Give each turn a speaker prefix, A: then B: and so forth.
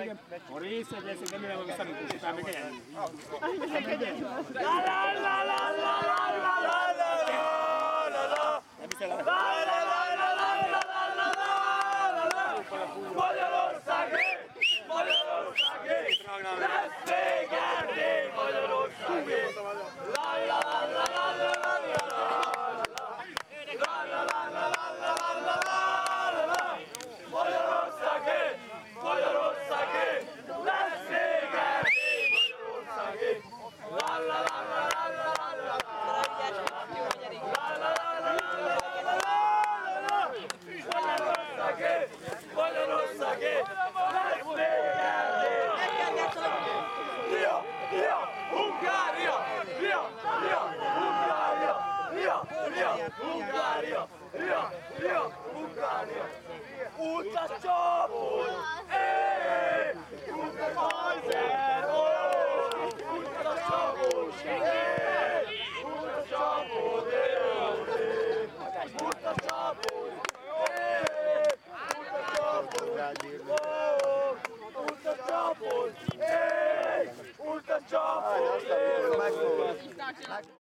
A: A része, hogy ezt nem jelen, hogy szemünkos után meg elni.
B: Magyarországé! Lesz vége Magyarországé! Magyarországé! Lesz vége Magyarországé! Magyarországé! Lesz vége! Lia! Hungária! Lia! Hungária! Hungária! Hungária! Utascsapó! Utascsapó! Utascsapó! Utascsapó!